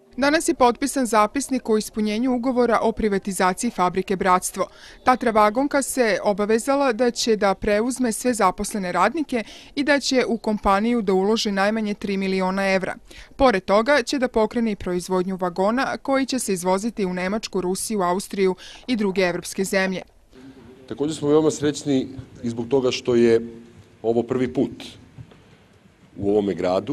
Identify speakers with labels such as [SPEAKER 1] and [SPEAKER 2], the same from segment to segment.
[SPEAKER 1] Danas je potpisan zapisnik o ispunjenju ugovora o privatizaciji fabrike Bratstvo. Tatra vagonka se obavezala da će da preuzme sve zaposlene radnike i da će u kompaniju da uloži najmanje 3 miliona evra. Pored toga će da pokrene i proizvodnju vagona koji će se izvoziti u Nemačku, Rusiju, Austriju i druge evropske zemlje.
[SPEAKER 2] Također smo veoma srećni i zbog toga što je ovo prvi put u ovome gradu,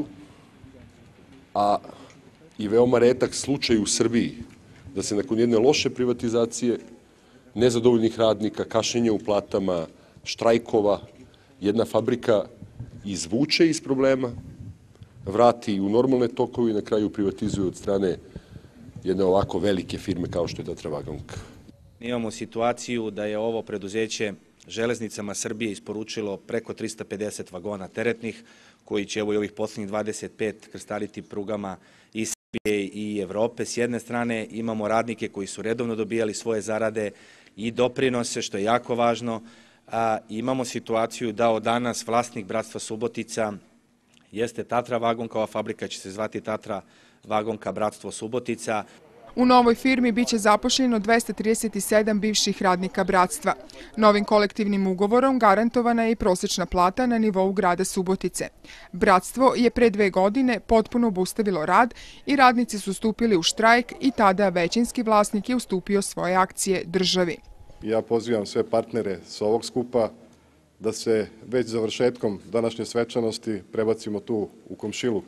[SPEAKER 2] a i veoma redak slučaj u Srbiji da se nakon jedne loše privatizacije, nezadovoljnih radnika, kašnjenja u platama, štrajkova, jedna fabrika izvuče iz problema, vrati u normalne tokove i na kraju privatizuje od strane jedne ovako velike firme kao što je Tatra vagonka.
[SPEAKER 3] Imamo situaciju da je ovo preduzeće Železnicama Srbije isporučilo preko 350 vagona teretnih, koji će evo i ovih poslednjih 25 krstariti prugama i Srbije i Evrope. S jedne strane imamo radnike koji su redovno dobijali svoje zarade i doprinose, što je jako važno. Imamo situaciju da od danas vlasnik Bratstva Subotica jeste Tatra vagonka, ova fabrika će se zvati Tatra vagonka Bratstvo Subotica.
[SPEAKER 1] U novoj firmi biće zaposleno 237 bivših radnika Bratstva. Novim kolektivnim ugovorom garantovana je i prosečna plata na nivou grada Subotice. Bratstvo je pre 2 godine potpuno obustavilo rad i radnici su stupili u štrajk i tada većinski vlasnik je ustupio svoje akcije državi.
[SPEAKER 4] Ja pozivam sve partnere sa ovog skupa da se već završetkom današnje svečanosti prebacimo tu u komšiluk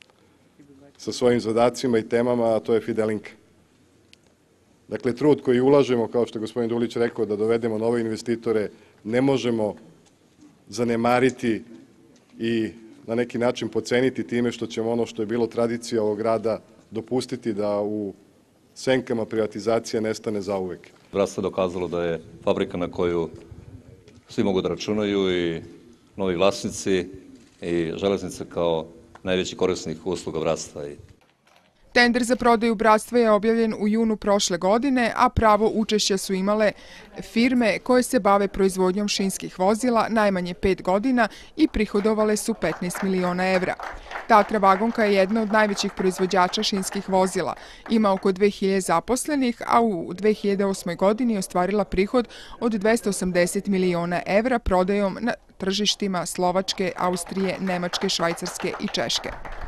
[SPEAKER 4] sa svojim zadacima i temama, a to je Fidelinka. Dakle, trud koji ulažemo, kao što je gospodin Dulić rekao, da dovedemo nove investitore, ne možemo zanemariti i na neki način poceniti time što ćemo ono što je bilo tradicija ovog grada dopustiti da u senkama privatizacije nestane zauvek.
[SPEAKER 5] Bratstvo je dokazalo da je fabrika na koju svi mogu da računaju i novi vlasnici i Železnice kao najveći korisnik usluga Bratstva.
[SPEAKER 1] Tender za prodaju Bratstva je objavljen u junu prošle godine, a pravo učešća su imale firme koje se bave proizvodnjom šinskih vozila najmanje 5 godina i prihodovale su 15 miliona evra. Tatra vagonka je jedna od najvećih proizvođača šinskih vozila. Ima oko 2000 zaposlenih, a u 2008. godini je ostvarila prihod od 280 miliona evra prodajom na tržištima Slovačke, Austrije, Nemačke, Švajcarske i Češke.